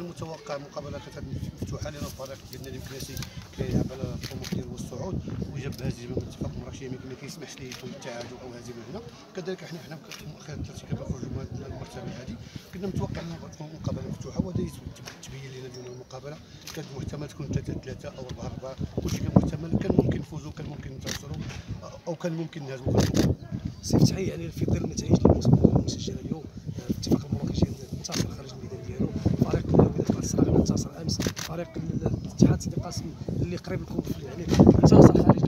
كان متوقع مقابله كانت مفتوحه لان الفريق ديالنا الكلاسيك كيلعب على الطموح ديالو والصعود، وجاب هزيمه من اتفاق مراكش ما كيسمحش ليه يكون التعادل او هزيمه هنا. كذلك حنا مؤخرا الترتيب كنخرجوا من المرتبه هذه، كنا متوقعين تكون مقابله مفتوحه، وهذا تبين لنا ديال المقابله كانت محتمل تكون 3-3 او 4-4، كلشي كان محتمل، كان ممكن نفوزوا، كان ممكن ننتصروا، او كان ممكن نهزموا. سي فتحي، يعني في ظل النتائج المسجله اليوم، الاتفاق المراكشي انتصر خارج الميدان ديالو، فريق وداد الصراغ انتصر امس، فريق الاتحاد سيدي قاسم اللي قريب لكم يعني انتصر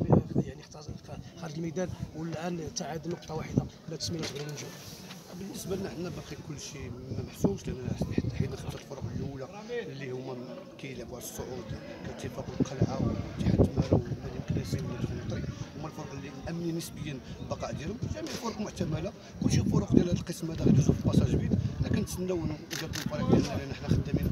خارج الميدان، والان تعادل نقطه واحده لا تسميه غير من جهه. بالنسبه لنا حنا باقي كلشي ما محسومش، لان حيدنا 5 الفرق الاولى اللي هما كيلعبوا على الصعود كاتفاق القلعه واتحاد تماره والمدينه الكلاسي ونادي الطريق، هما الفرق اللي امنين نسبيا البقاء ديالهم. جميع الفرق محتمله، كلشي الفرق ديال هذا القسم هذا غيدوزوا في باساج فيد. كنتسناو نجربوا الفريق ديالنا لان حنا خدامين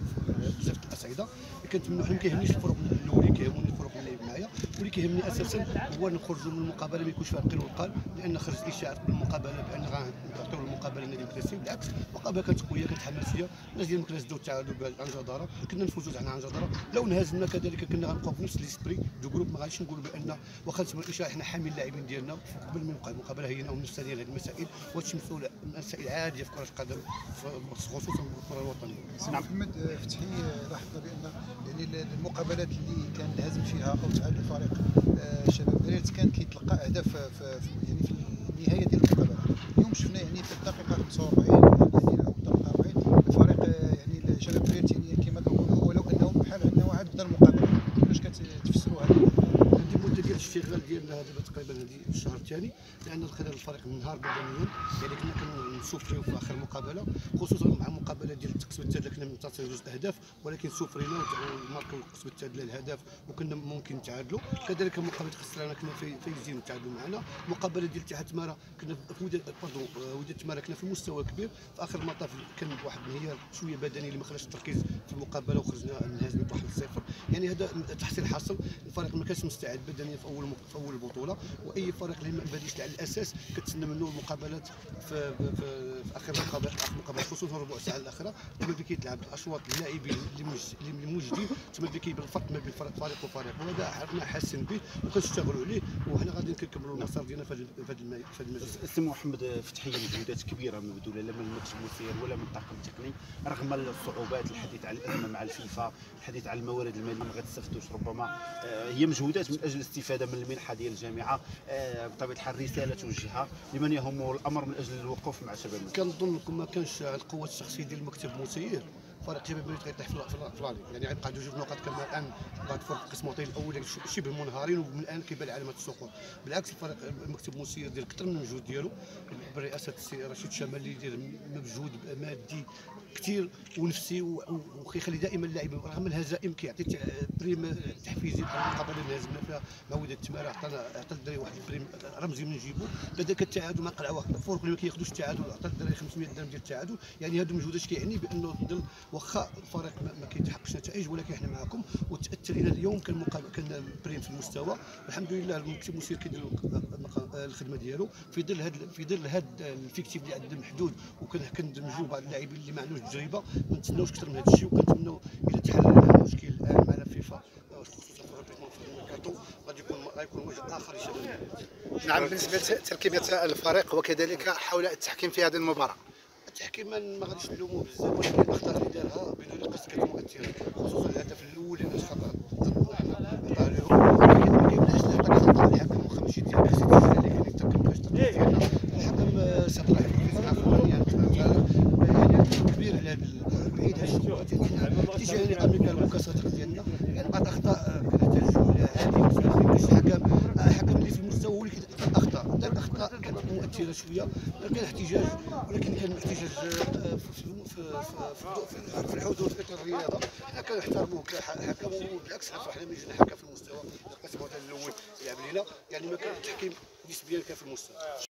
بزاف الاصعده. كنتمنوا، حنا ما كيهمنيش الفرق الاولين، كيهموني الفرق اللي معايا، واللي كيهمني اساسا هو نخرجوا من المقابله ما يكونش فيها قيل وقال، لان خرج اشاعات بالمقابله بان غنعطيو المقابله للنادي الكلاسي. بالعكس، المقابله كانت قويه، كانت حماسيه، الناس ديال المكلاس داو التعادل عن جداره، كنا نفوزوا حنا عن جداره. لو انهزمنا كذلك كنا غنبقاو في نفس ليسبري دو جروب، ما غاديش نقولوا بان واخا تسمى الاشاعه حنا حامين اللاعبين ديالنا قبل ما نوقع المقابله هينا ونفسها ديال هذه المسائل، وهادشي مسائل عاديه في كره القدم خصوصا الكره الوطنيه. سي محمد فتحي، لاحظنا بان يعني المقابلات اللي كان الهزم فيها او تعادل الفريق شباب بريرت كان كيتلقى اهداف يعني في النهايه ديال المقابله. اليوم شفنا يعني في الدقيقه 45 يعني او الدقيقه 40 الفريق يعني شباب بريرت يعني كما كنقولوا ولو انهم بحال انه عاد بدا المقابله. كيفاش كتفسروا هذا؟ عندي مده ديال الاشتغال ديالنا دابا تقريبا هذه الشهر الثاني، لان لقينا الفريق من نهار بدنيا، يعني كنا كنسوفريو في اخر مقابله، خصوصا مع المقابله ديال القسم الثالث كنا منتصرين جوج اهداف، ولكن سوفرينا وماركاو القسم الثالث الهدف وكنا ممكن نتعادلوا. كذلك مقابله خسرانه كنا فايزين نتعادلوا معنا. المقابله ديال اتحاد تماره كنا في وداد تماره كنا في مستوى كبير، في اخر المطاف كان واحد الانهيار شويه بدني اللي ما خلاش التركيز في المقابله، وخرجنا نهزموا ب 1-0. يعني هذا تحصيل حاصل، الفريق ما كانش مستعد بدنيا في اول البطوله، واي فريق اللي ما باديش على الاساس كتسنى منه المقابلات في اخر المقابلات خصوصا ربع ساعه الاخيره، تما اللي كيتلعب الاشواط اللاعبين اللي موجودين، تما اللي كيبان الفرق ما بين فريق وفريق، وهذا حنا حاسين به وكنشتغلوا عليه، وحنا غادي نكملوا المسار ديالنا في هذا المجال. السي محمد فتحي، مجهودات كبيره مبذوله لا من المكتب المسير ولا من الطاقم التقني، رغم الصعوبات، الحديث على الازمه مع الفيفا، الحديث على الموارد الماليه ما غتستافدوش، ربما هي مجهودات من اجل الاستفاده من المنحه ديال الجامعه. بطبيعه الحال رساله توجهها لمن يهمه الامر من اجل الوقوف مع شباب المغرب. كنظن ما كانش القوه الشخصيه ديال المكتب المسير، فريق شباب بريت غيطيح في العالي، يعني غيبقى عنده 2 نقاط كما الان بعد فرق القسم الاول شبه منهارين، ومن الان كيبان علامات السقوط. بالعكس، الفريق المكتب المسير ديال اكثر من المجهود ديالو برئاسه السي رشيد شمال اللي يدير مجهود مادي كثير ونفسي، وكيخلي دائما اللاعبين رغم الهزائم كيعطي بريم تحفيزي. بحال المقابله اللي هزمنا فيها مع وداد تماره عطى الدراري واحد البريم رمزي من جيبو. كذلك التعادل مع قلعه واحد الفرق اللي ما كياخذوش التعادل عطى الدراري 500 درهم ديال التعادل. يعني هادو مجهودات كيعني بانه واخا الفريق ما كيتحققش نتائج، ولكن احنا معكم وتاثرنا اليوم. كان بريم في المستوى، الحمد لله المكتب المسير كيدير الخدمه ديالو في ظل هذا الفيكتيف اللي عندنا محدود، وكندمجوا بعض اللاعبين اللي ما عندوش تجربه. ما نتسناوش اكثر من هذا الشيء، وكنتمنوا الى تحل المشكل الان مع الفيفا خصوصا في الريبيتمون في الميركاتو غيكون وجه اخر لشباب. نعم، بالنسبه لتركيبه الفريق وكذلك حول التحكيم في هذه المباراه. التحكيم ما غاديش نلوموه بزاف، ولكن الاخطاء اللي دارها بدون قصد كانت مؤثره، خصوصا الهدف الاول اللي خطا ضدنا حنا عطاه لهم. ما كيبداش نعطيك خطا الحكم واخا ماشي ديالك، خصك تسجل اللي كان يتركب باش ديالنا. الحكم سد راح في عفوا يعني كبير على بعيد هاد الشغلات، يعني اتجاه قبل كان المكاسات ديالنا، يعني بعض الاخطاء كنحتاجوا هذه. الحكم اللي في المستوى هو اللي كيدير الاخطاء، دار اخطاء كانت مؤثره شويه، كان احتجاج، ولكن كان احتجاج في الحدود في اطار الرياضه. حنا كنحترموه كحكم، وبالعكس فرحنا من جينا حكم في المستوى القسم الاول يلعب لينا، يعني ما كان التحكيم نسبيا كان في المستوى.